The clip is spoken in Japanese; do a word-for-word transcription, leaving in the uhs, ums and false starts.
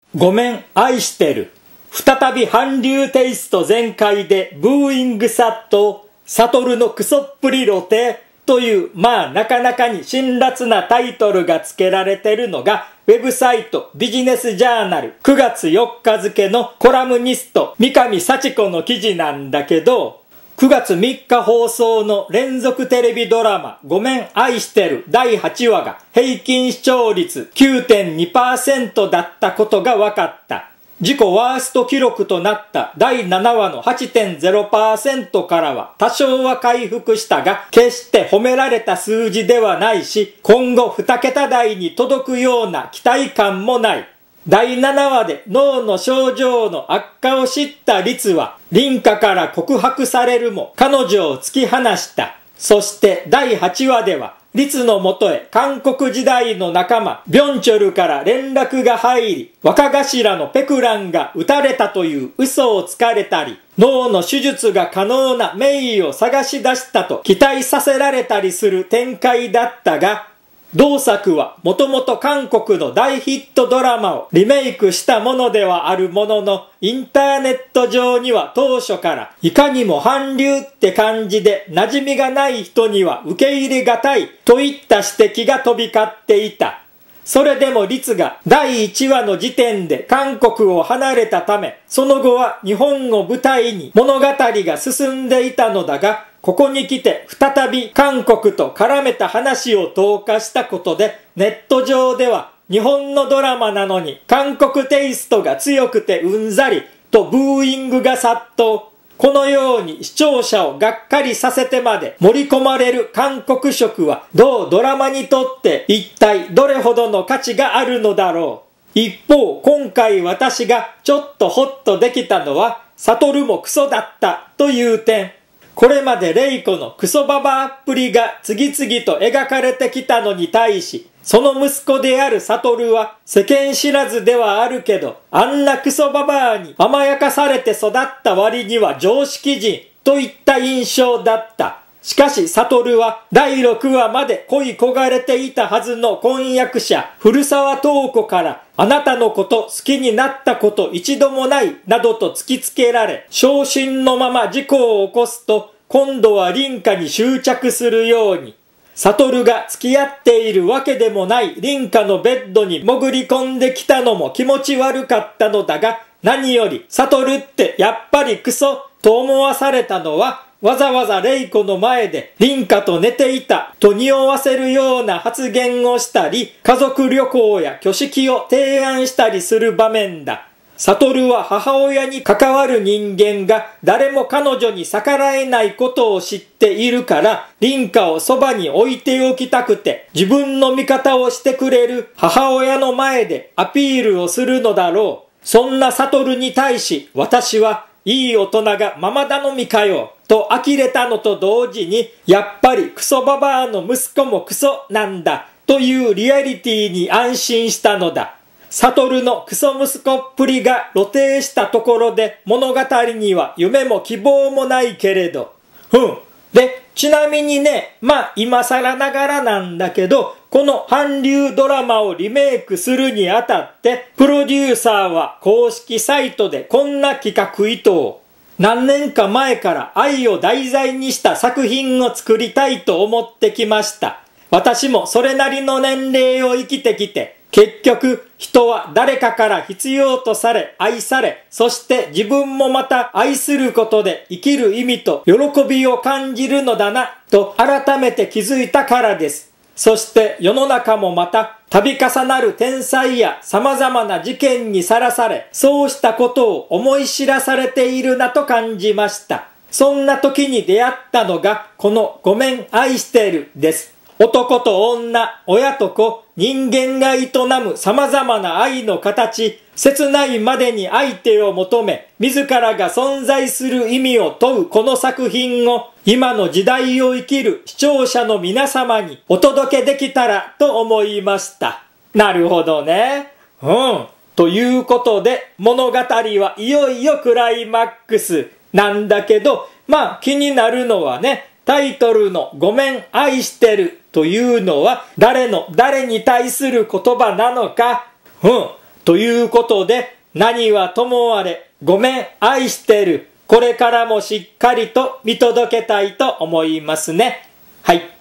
ごめん愛してる。再び韓流テイスト全開でブーイング殺到。サトルのクソっぷり露呈という、まあなかなかに辛辣なタイトルが付けられてるのが、ウェブサイトビジネスジャーナルくがつよっか付のコラムニスト三上幸子の記事なんだけど、くがつみっか放送の連続テレビドラマごめん愛してるだいはちわが平均視聴率 きゅうてんにパーセント だったことが分かった。自己ワースト記録となっただいななわの はちてんゼロパーセント からは多少は回復したが、決して褒められた数字ではないし、今後に桁台に届くような期待感もない。だいななわで脳の症状の悪化を知った律は、凛花から告白されるも彼女を突き放した。そしてだいはちわでは、律のもとへ韓国時代の仲間ビョンチョルから連絡が入り、若頭のペクランが撃たれたという嘘をつかれたり、脳の手術が可能な名医を探し出したと期待させられたりする展開だったが、同作はもともと韓国の大ヒットドラマをリメイクしたものではあるものの、インターネット上には当初からいかにも韓流って感じで馴染みがない人には受け入れがたいといった指摘が飛び交っていた。それでも律がだいいちわの時点で韓国を離れたため、その後は日本を舞台に物語が進んでいたのだが、ここに来て再び韓国と絡めた話を投下したことで、ネット上では日本のドラマなのに韓国テイストが強くてうんざりとブーイングが殺到。このように視聴者をがっかりさせてまで盛り込まれる韓国色は、同ドラマにとって一体どれほどの価値があるのだろう。一方、今回私がちょっとホッとできたのは、サトルもクソだったという点。これまでレイコのクソババアっぷりが次々と描かれてきたのに対し、その息子であるサトルは世間知らずではあるけど、あんなクソババアに甘やかされて育った割には常識人といった印象だった。しかしサトルはだいろくわまで恋焦がれていたはずの婚約者古澤塔子から、あなたのこと好きになったこと一度もないなどと突きつけられ、昇進のまま事故を起こすと、今度は凛花に執着するように。サトルが付き合っているわけでもない凛花のベッドに潜り込んできたのも気持ち悪かったのだが、何よりサトルってやっぱりクソと思わされたのは、わざわざレイコの前で凛花と寝ていたと匂わせるような発言をしたり、家族旅行や挙式を提案したりする場面だ。サトルは母親に関わる人間が誰も彼女に逆らえないことを知っているから、凛花をそばに置いておきたくて自分の味方をしてくれる母親の前でアピールをするのだろう。そんなサトルに対し私はいい大人がママ頼みかよと呆れたのと同時に、やっぱりクソババアの息子もクソなんだというリアリティに安心したのだ。サトルのクソ息子っぷりが露呈したところで物語には夢も希望もないけれど。うん。で、ちなみにね、まあ今更ながらなんだけど、この韓流ドラマをリメイクするにあたって、プロデューサーは公式サイトでこんな企画意図を。何年か前から愛を題材にした作品を作りたいと思ってきました。私もそれなりの年齢を生きてきて、結局人は誰かから必要とされ愛され、そして自分もまた愛することで生きる意味と喜びを感じるのだなと改めて気づいたからです。そして世の中もまた度重なる天災や様々な事件にさらされ、そうしたことを思い知らされているなと感じました。そんな時に出会ったのがこのごめん愛してるです。男と女、親と子、人間が営む様々な愛の形、切ないまでに相手を求め、自らが存在する意味を問うこの作品を、今の時代を生きる視聴者の皆様にお届けできたらと思いました。なるほどね。うん。ということで、物語はいよいよクライマックスなんだけど、まあ気になるのはね、タイトルのごめん愛してるというのは誰の誰に対する言葉なのか。うん。 ということで、何はともあれ、ごめん、愛してる。これからもしっかりと見届けたいと思いますね。はい。